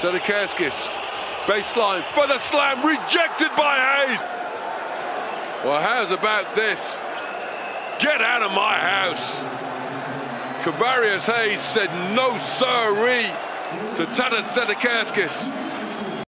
Zalgiris, baseline for the slam, rejected by Hayes. Well, how's about this? Get out of my house. Kevarrius Hayes said no sirree to Zalgiris.